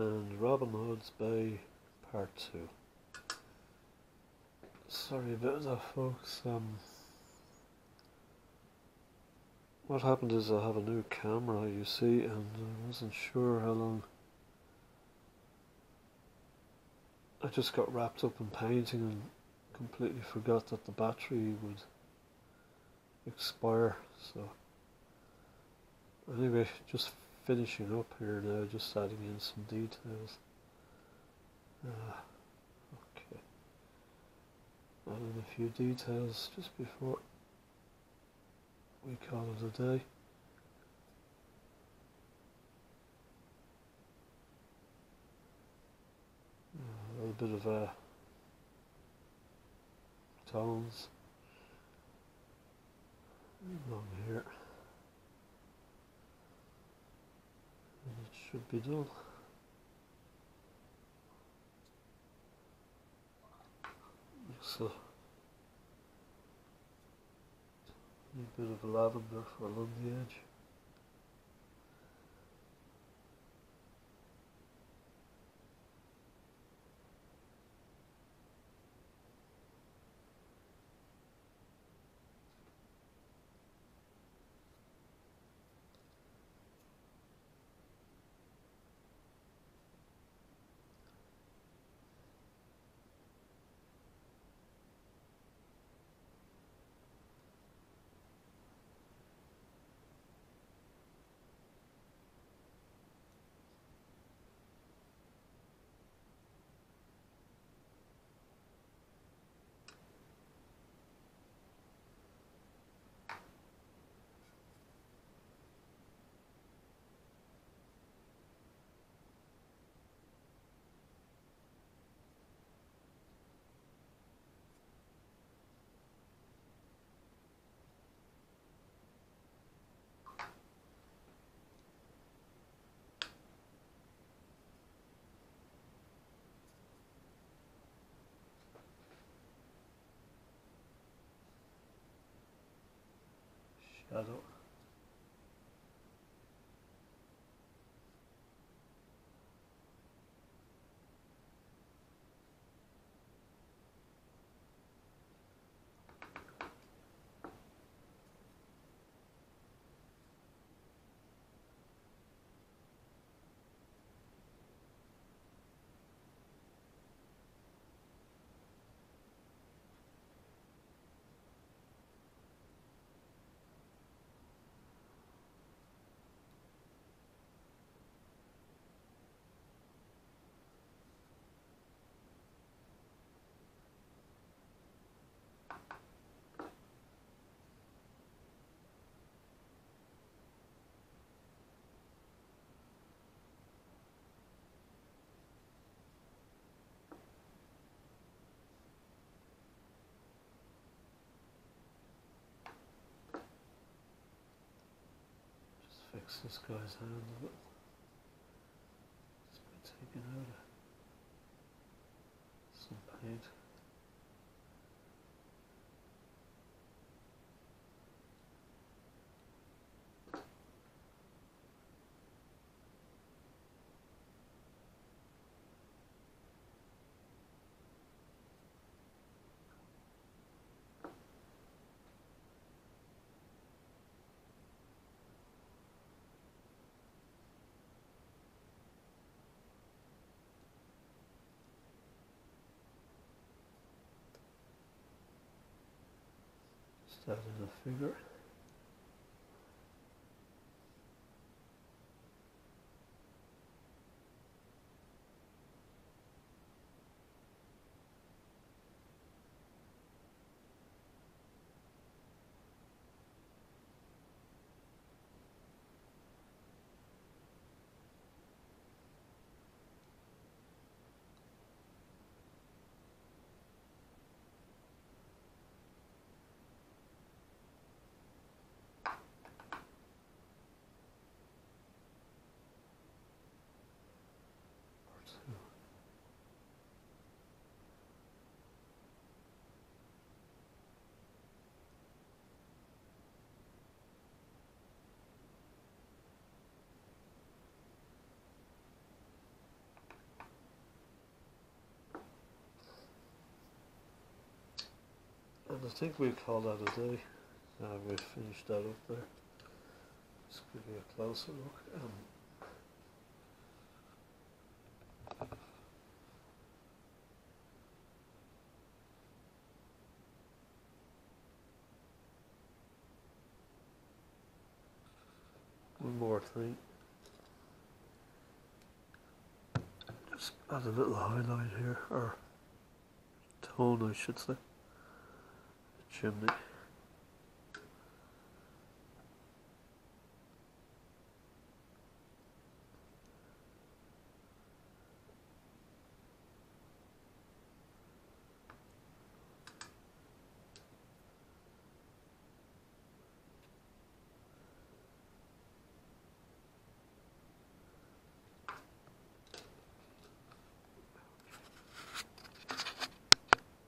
and Robin Hood's Bay Part 2. Sorry about that, folks. What happened is I have a new camera, you see, and I wasn't sure how long. I just got wrapped up in painting and completely forgot that the battery would expire. So anyway, just finishing up here now, just adding in some details. Okay, adding a few details just before we call it a day. A little bit of tones along here, and it should be done. So a bit of lavender for along the edge. Shadow. Fix this guy's hand a bit. Just by taking out some paint. Just adding a figure. And I think we call that a day. We've finished that up there. Let's give you a closer look. One more thing. Just add a little highlight here, or tone I should say. The chimney.